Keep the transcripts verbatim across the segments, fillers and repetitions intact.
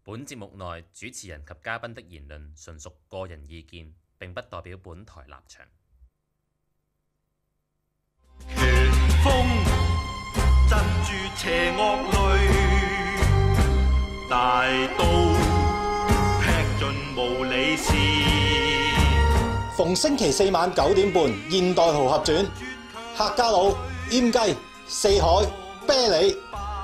本節目內主持人及嘉賓的言論純屬個人意見，並不代表本台立場。 拳風鎮住邪惡類，大刀劈盡無理事。 逢星期四晚九點半，《現代豪俠傳》，客家佬、閹雞、四海、啤梨。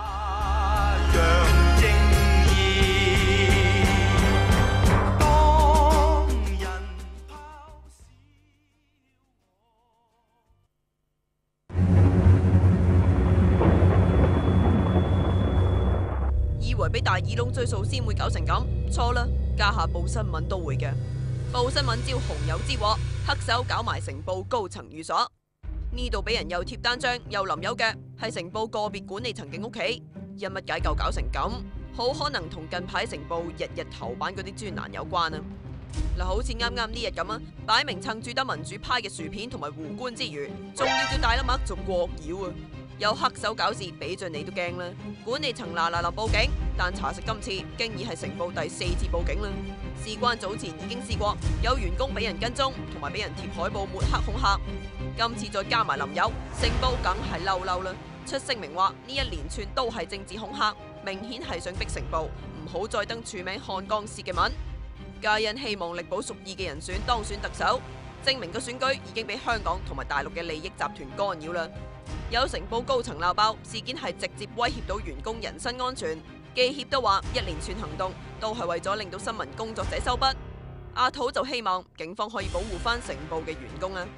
以為俾大耳窿追數先會搞成咁，錯啦！家下報新聞都會嘅。報新聞招紅友之禍，黑手搞埋成報高層寓所。呢度俾人又貼單張又淋油嘅，係成報個別管理層嘅屋企。因乜解救搞成咁？好可能同近排成報日日頭版嗰啲專欄有關啊！嗱，好似啱啱呢日咁啊，擺明蹭住得民主派嘅薯片同埋胡官之餘，仲要叫大粒麥做國妖啊！有黑手搞事，俾盡你都驚啦！管理層嗱嗱臨報警，但查實今次經已係成報第四次報警啦。事關早前已經試過有員工俾人跟蹤，同埋俾人貼海報抹黑恐嚇，今次再加埋林友，成報梗係嬲嬲啦！出聲明話呢一連串都係政治恐嚇，明顯係想逼成報唔好再登署名漢江薛嘅文。皆因希望力保屬意嘅人選當選特首，證明個選舉已經俾香港同埋大陸嘅利益集團干擾啦。有成報高層鬧爆事件係直接威脅到員工人身安全，記協都話一連串行動都係為咗令到新聞工作者收筆。阿土就希望警方可以保護翻成報嘅員工啊！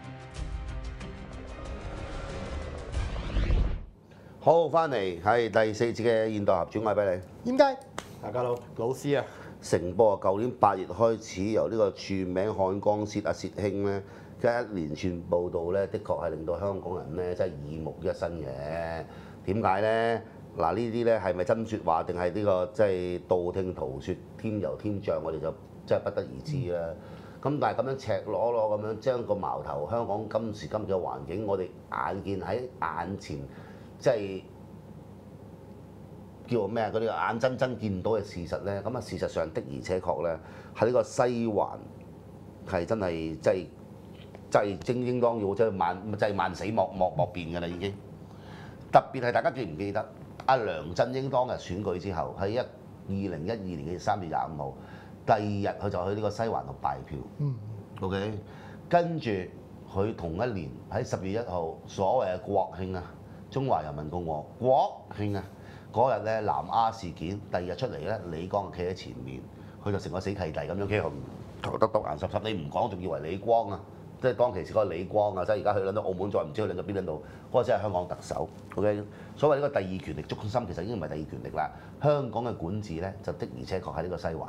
好，翻嚟係第四節嘅現代合轉，我係俾你。 點解？ 大家好，老師啊， 成報啊，舊年八月開始由呢個署名漢江薛阿薛兄咧，嘅一連串報導咧，的確係令到香港人咧真係耳目一新嘅。點解咧？嗱，呢啲咧係咪真説話定係呢個即係道聽途説、添油添醬？我哋就真係不得而知啦。咁但係咁樣赤裸裸咁樣將個矛頭，香港今時今日嘅環境，我哋眼見喺眼前。即係叫做咩啊？嗰啲眼睜睜見到嘅事實咧，咁啊事實上的而且確咧，喺呢個西環係真係即係即係精英當要，即係萬即係萬死莫莫莫辯㗎啦已經。特別係大家記唔記得阿梁振英當日選舉之後，喺一二零一二年嘅三月廿五號，第二日佢就去呢個西環度拜票。嗯。OK， 跟住佢同一年喺十月一號所謂嘅國慶啊。中華人民共和國慶啊！嗰日咧南丫事件，第二日出嚟咧，李光企喺前面，佢就成個死契弟咁樣企喺度，頭耷耷眼濕濕。你唔講仲以為李光啊，即係當其時嗰個李光啊，即係而家去撚到澳門再唔知去撚到邊撚度，嗰個先係香港特首。OK， 所謂呢個第二權力中心其實已經唔係第二權力啦。香港嘅管治咧就的而且確喺呢個西環。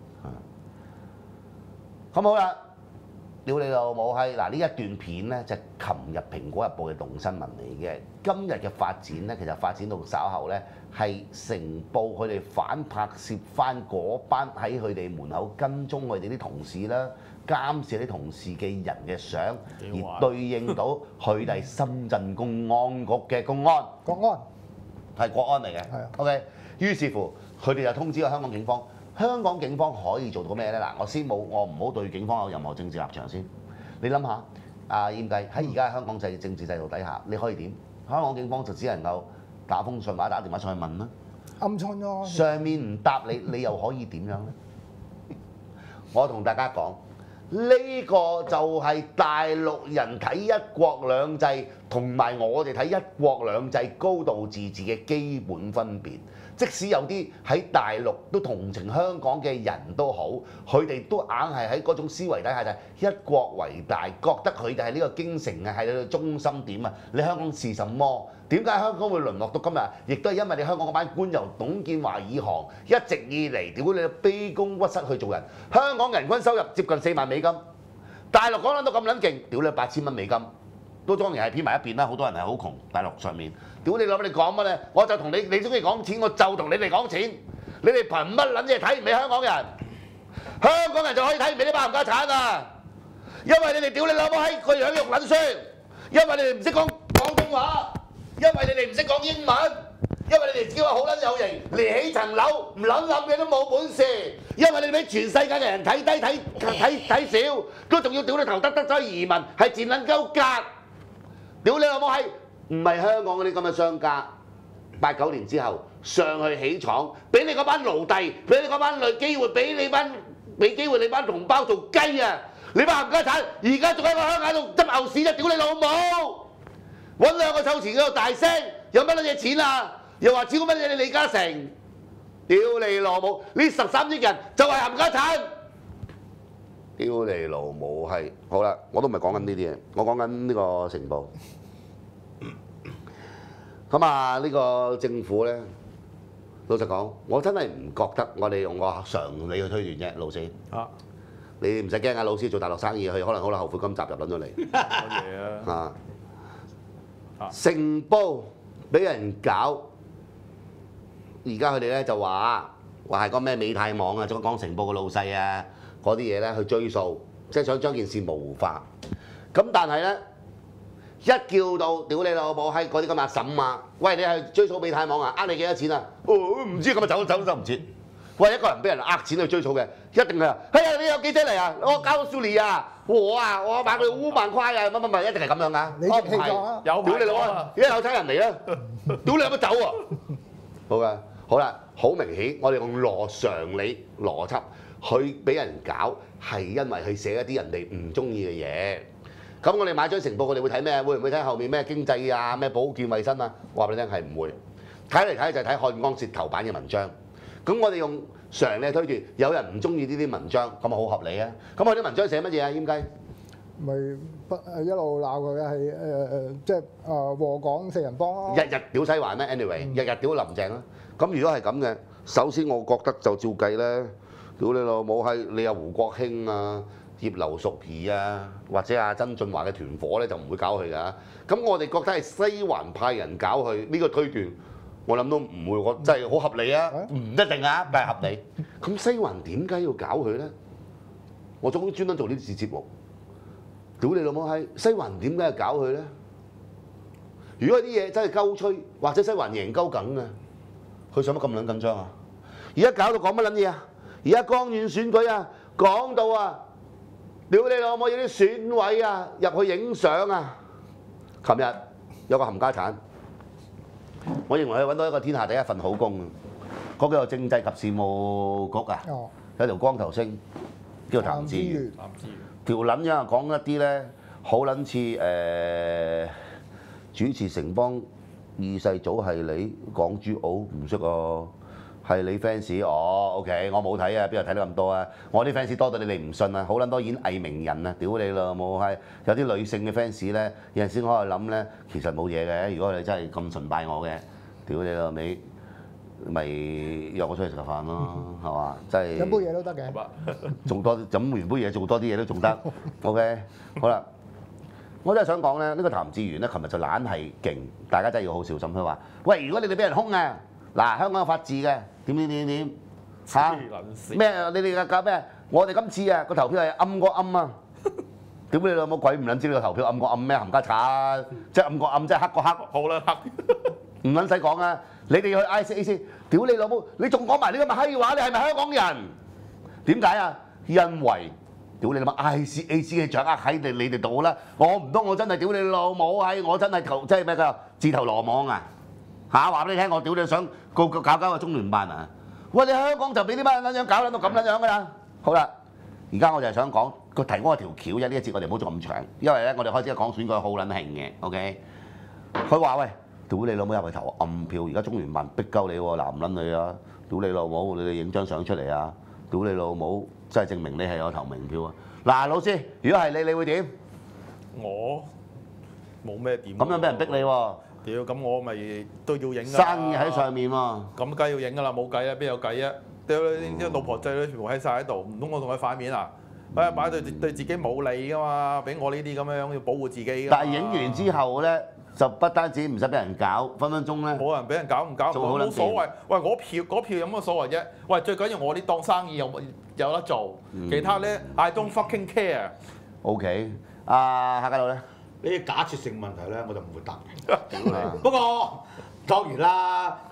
咁好啦。屌你老母閪！嗱呢一段片咧就係琴日《蘋果日報》嘅動新聞嚟嘅。今日嘅發展咧，其實發展到稍後咧，係成報佢哋反拍攝翻嗰班喺佢哋門口跟蹤佢哋啲同事啦，監視啲同事嘅人嘅相，而對應到佢哋深圳公安局嘅公安。 國安係國安嚟嘅。係啊。OK， 於是乎佢哋就通知咗香港警方。香港警方可以做到咩咧？嗱，我先冇，我唔好對警方有任何政治立場先。你諗下，阿閹雞喺而家香港制政治制度底下，你可以點？香港警方就只能夠打封信或者打電話上去問啦。 暗瘡咯。 上面唔答你，你又可以點樣咧？我同大家講，呢個就係大陸人睇一國兩制同埋我哋睇一國兩制高度自治嘅基本分別。即使有啲喺大陸都同情香港嘅人都好，佢哋都硬係喺嗰種思維底下就係一國為大，覺得佢哋係呢個京城啊，係你嘅中心點啊。你香港是什麼？點解香港會淪落到今日？亦都係因為你香港嗰班官由董建華以降一直以嚟，屌你卑躬屈膝去做人。香港人均收入接近四萬美金，大陸講撚到咁撚勁，屌你八千蚊美金。都當然係偏埋一邊啦，好多人係好窮，大陸上面。屌你諗你講乜咧？我就同你，你中意講錢，我就同你哋講錢。你哋憑乜撚嘢睇唔起香港人？香港人就可以睇唔起啲包冚家產啊！因為你哋屌你老母閪個樣肉撚酸，因為你哋唔識講廣東話，因為你哋唔識講英文， 因為你哋自己話好撚有型，連起層樓唔撚諗嘅都冇本事，因為你俾全世界嘅人睇低睇睇睇少，都仲要屌你頭得得走去移民，係賤撚鳩格，屌你老母係唔係香港嗰啲咁嘅商家？八九年之後上去起廠，俾你嗰班奴隸，俾你嗰班女機會，俾你班俾機會你班同胞做雞啊！你班冚家產，而家仲喺個鄉下度執牛屎啫！屌你老母！揾兩個臭錢喺度大聲，有乜撚嘢錢啊？又話超乜嘢你李嘉誠？屌你老母！呢十三億人就係冚家產！屌你老母係好啦，我都唔係講緊呢啲嘢，我講緊呢個成報。咁啊，呢個政府咧，老實講，我真係唔覺得我哋用個常理去推斷啫，老師。啊！你唔使驚啊，老師做大陸生意，佢可能好啦後悔今集入撚咗嚟。講嘢啊！啊！成報俾人搞，而家佢哋咧就話話係個咩美泰網啊，仲講成報嘅老細啊，嗰啲嘢咧去追訴，即係想將件事模糊化。咁但係咧。一叫到屌你老母閪嗰啲咁阿嬸啊！喂，你係追訴美泰網啊？呃你幾多錢啊？哦，唔知咁啊走走走唔切。喂，一個人俾人呃錢去追訴嘅，一定係哎呀你有記者嚟啊！我交到數你啊！我啊我買佢五萬塊啊！乜乜乜一定係咁樣㗎。 你識氣咗啊？ 有屌你老啊！而家有差人嚟啊！屌你有乜走啊？好㗎，好啦，好明顯，我哋用邏常理邏輯去俾人搞，係因為佢寫一啲人哋唔中意嘅嘢。咁我哋買張成報，我哋會睇咩？會唔會睇後面咩經濟啊、咩保健衞生啊？我話俾你聽係唔會。睇嚟睇去就係睇漢江舌頭版嘅文章。咁我哋用常理推斷，有人唔中意呢啲文章，咁啊好合理啊。咁佢啲文章寫乜嘢啊？閹雞咪不誒一路鬧佢係誒誒，即係誒禍港四人幫咯。 日日屌西環咩 ？anyway，日日屌林鄭啦。咁如果係咁嘅，首先我覺得就照計咧，屌你老母係你有胡國興啊。葉劉淑儀啊，或者阿曾俊華嘅團伙咧就唔會搞佢㗎。咁我哋覺得係西環派人搞佢呢個推斷，我諗都唔會，我真係好合理啊，唔一定啊，但係合理。咁西環點解要搞佢咧？我終於專登做呢次節目，屌你老母閪！西環點解要搞佢咧？如果啲嘢真係鳩吹，或者西環贏鳩梗嘅，佢使乜咁撚緊張啊？而家搞到講乜撚嘢啊？而家江縣選舉啊，講到啊！屌你老母！有啲選委啊入去影相啊！琴日有個冚家產，我認為佢揾到一個天下第一份好工，嗰個叫做政制及事務局啊， 哦、 有條光頭星叫做譚志源，條撚樣講一啲咧好撚似誒主持城邦二世祖係你港珠澳唔識啊！係你 fans 哦 ，OK， 我冇睇啊，邊度睇到咁多啊？我啲 fans 多到你哋唔信啊！好撚多演藝名人啊，屌你老母係！有啲女性嘅 fans 咧，有陣時我喺度諗咧，其實冇嘢嘅。如果你真係咁崇拜我嘅，屌你老味，咪約我出去食個飯咯，係嘛？真係飲杯嘢都得嘅，仲多飲完杯嘢做多啲嘢都仲得。OK， 好啦，我真係想講咧，呢個譚志源咧，琴日就懶係勁，大家真係要好小心。佢話：喂，如果你哋俾人兇啊！嗱，香港有法治嘅，點點點點嚇咩？你哋搞咩？我哋今次啊個投票係暗過暗啊！屌你老母鬼唔撚知呢個投票暗過暗咩？冚家鏟，即係暗過暗，即係黑過黑。好啦，黑唔撚使講啊！你哋去 I C A C， 屌你老母！你仲講埋呢咁嘅閪話？你係咪香港人？點解啊？因為屌你老母 I C A C 嘅掌握喺你你哋度啦！我唔通我真係屌你老母閪！我真係投即係咩㗎？自投羅網啊！嚇話俾你聽，我屌你想告搞搞個中聯辦啊！喂，你香港就俾啲乜撚樣搞撚到咁撚樣㗎啦！好啦，而家我就係想講個提嗰條橋啫，呢一節我哋唔好做咁長，因為咧我哋開始講選舉好撚興嘅 ，OK？ 佢話喂，屌你老母入去投暗票，而家中聯辦逼鳩你喎，男撚你啊！屌你老母，你哋影張相出嚟啊！屌你老母，真係證明你係有投明票啊！嗱，老師，如果係你，你會點？ 我冇咩點。 咁樣俾人逼你喎！ 屌，咁我咪都要影㗎。 生意喺上面喎。 咁梗係要影㗎啦，冇計啊，邊有計啊？屌你啲老婆仔女全部喺晒喺度，唔通我同佢反面啊？誒，擺對對自己冇利㗎嘛，俾我呢啲咁樣要保護自己㗎。 但係影完之後咧，就不單止唔使俾人搞，分分鐘咧冇人俾人搞唔搞唔冇所謂。喂，我票嗰票有乜所謂啫？喂，最緊要我啲當生意有有得做，其他咧 I don't fucking care。 OK，阿夏家佬咧。 呢啲假設性問題咧，我就唔會答嘅。不過當然啦，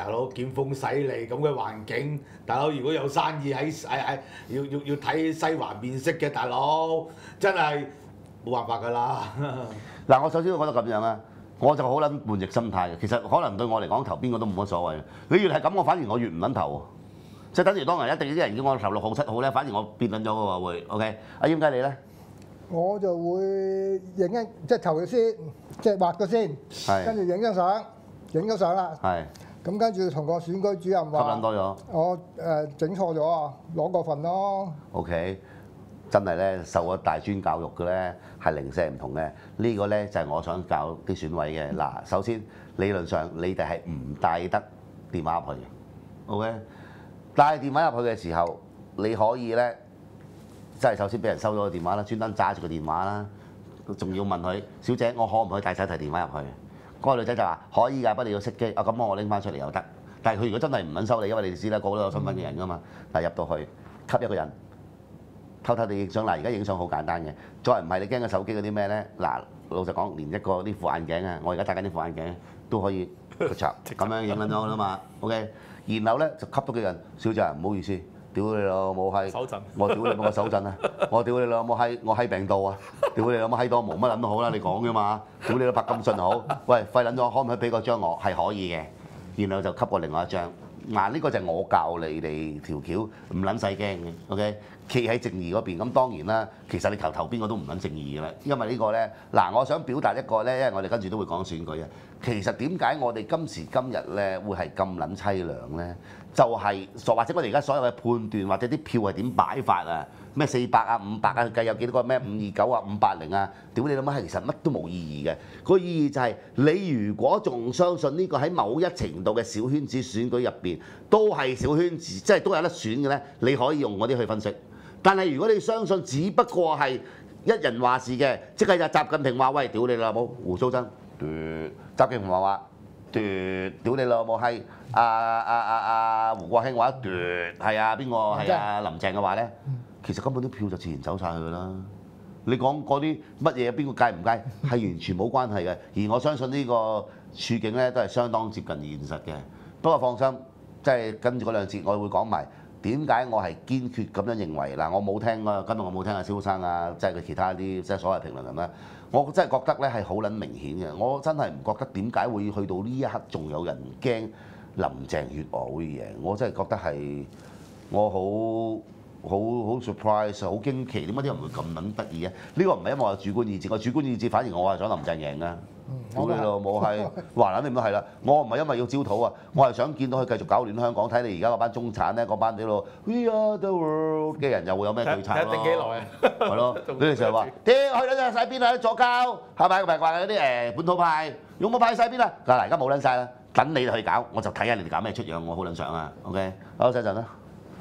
大佬見風使嚟咁嘅環境，大佬如果有生意喺喺喺要要要睇西環面色嘅大佬，真係冇辦法㗎啦。 嗱，我首先我覺得咁樣啊，我就好撚叛逆心態嘅。其實可能對我嚟講投邊個都冇乜所謂。你越係咁，我反而我越唔撚投喎。即係等於當日一定啲人叫我投六號七號咧，反而我變撚咗嘅喎會。OK，阿謙雞你咧？ 我就會影一即係投佢先，即係畫佢先，跟住影張相，影咗相啦。 係。 咁跟住同個選舉主任話， 吸引多咗。 我誒整錯咗啊，攞個份咯。 OK，真係咧受咗大專教育嘅咧係零舍唔同嘅。呢個咧就係我想教啲選委嘅。嗱，首先理論上你哋係唔帶得電話入去嘅。OK，帶電話入去嘅時候，你可以咧。即係首先俾人收咗個電話啦，專登揸住個電話啦，仲要問佢小姐，我可唔可以帶手提電話入去？嗰、那個女仔就話可以㗎，不過你要熄機。啊咁我拎翻出嚟又得。但係佢如果真係唔肯收你，因為你知啦，個個都有身份嘅人㗎嘛。但係入到去吸一個人，偷偷地影相。嗱，而家影相好簡單嘅，再唔係你驚個手機嗰啲咩咧？嗱，老實講，連一個啲副眼鏡啊，我而家戴緊啲副眼鏡都可以個插咁樣影緊咗啦嘛。OK， 然後咧就吸到幾人，小姐唔好意思。屌你老母閪！手震，我屌你冇個手震啊！我屌你老母閪，我閪病到啊！屌你老母閪多毛乜撚都好啦，你講嘅嘛？屌你老白金信好，喂廢撚咗，可唔可以俾個張我？係可以嘅，然後就吸過另外一張。嗱，呢個就係我教你哋條橋，唔撚使驚嘅。OK， 企喺正義嗰邊，咁當然啦。其實你投投邊個都唔撚正義嘅啦，因為呢個咧，嗱，我想表達一個咧，因為我哋跟住都會講選舉啊。其實點解我哋今時今日咧會係咁撚凄涼咧？就係、是、或者我哋而家所有嘅判斷或者啲票係點擺法啊？咩四百啊、五百啊，計有幾多個咩五二九啊、五八零啊？屌你諗下，其實乜都冇意義嘅。個意義就係、是、你如果仲相信呢個喺某一程度嘅小圈子選舉入邊都係小圈子，即係都有得選嘅咧，你可以用嗰啲去分析。但係如果你相信只不過係一人話事嘅，即係就習近平話喂，屌你老母胡鬚曾，習近平話話。奪屌你老母係阿阿阿阿胡國興話奪係啊邊個係啊林鄭嘅話咧，其實根本啲票就自然走晒去㗎啦。你講嗰啲乜嘢邊個介唔介係完全冇關係嘅，而我相信呢個處境咧都係相當接近現實嘅。不過放心，即係跟住嗰兩節我會講埋點解我係堅決咁樣認為嗱，我冇聽啊，今日我冇聽阿蕭生啊，即係佢其他啲即係所謂評論人啦。我真係覺得咧係好撚明顯嘅，我真係唔覺得點解會去到呢一刻仲有人驚林鄭月娥會贏，我真係覺得係我好好好 surprise， 好驚奇，點解啲人會咁撚得意嘅？呢個唔係因為我有主觀意志，我主觀意志反而我係想林鄭贏㗎。屌你老母係，話撚你都係啦！我唔係因為要焦土啊，我係想見到佢繼續搞亂香港，睇你而家嗰班中產咧，嗰班啲咯 We are the world 嘅人又會有咩對策咯？ 定幾耐啊？ 係咯，你哋成日話屌去撚晒邊啊？左膠係咪？唔係話嗰啲誒本土派勇武派晒邊啊？嗱，而家冇撚晒啦，等你哋去搞，我就睇下你哋搞咩出樣，我好撚想啊 ！OK， 好，陣陣啦。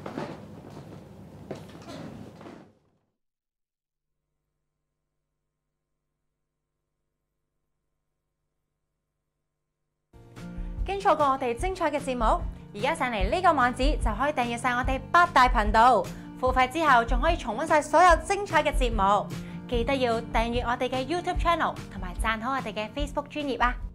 經錯過我哋精彩嘅節目，而家上嚟呢個網址就可以訂閱晒我哋八大頻道，付費之後仲可以重溫晒所有精彩嘅節目。記得要訂閱我哋嘅 YouTube Channel 同埋讚好我哋嘅 Facebook 專頁啊！